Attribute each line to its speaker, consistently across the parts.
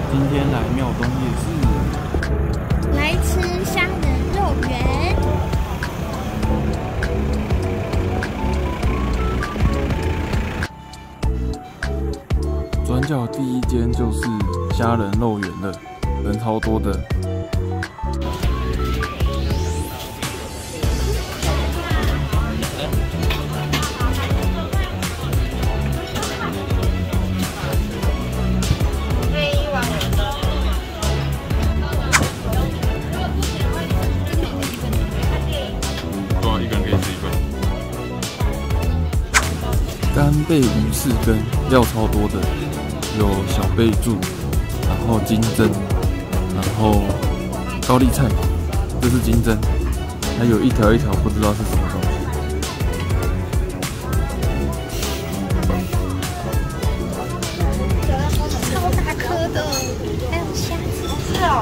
Speaker 1: 今天来庙东夜市，
Speaker 2: 来吃虾仁肉圆。
Speaker 1: 转角第一间就是虾仁肉圆了，人超多的。一个人可以吃一份。干贝鱼翅羹料超多的，有小贝柱，然后金针，然后高丽菜，这是金针，还有一条一条不知道是什么东西。
Speaker 2: 超大颗的，还有虾子。是哦。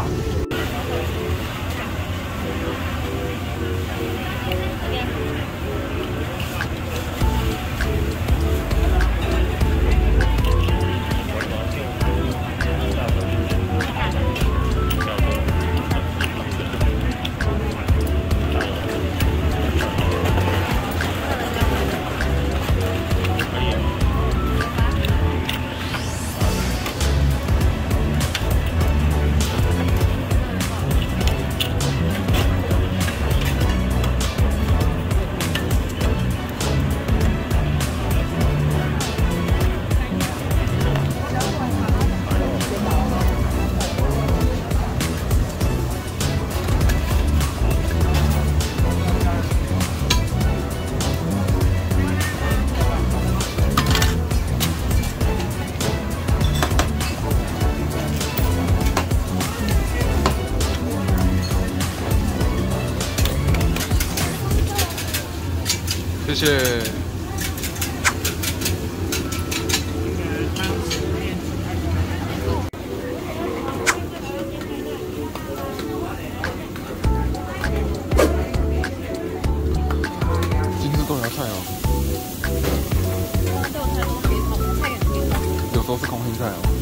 Speaker 1: 谢谢。今天是豆芽菜哦。有时候是空心菜哦。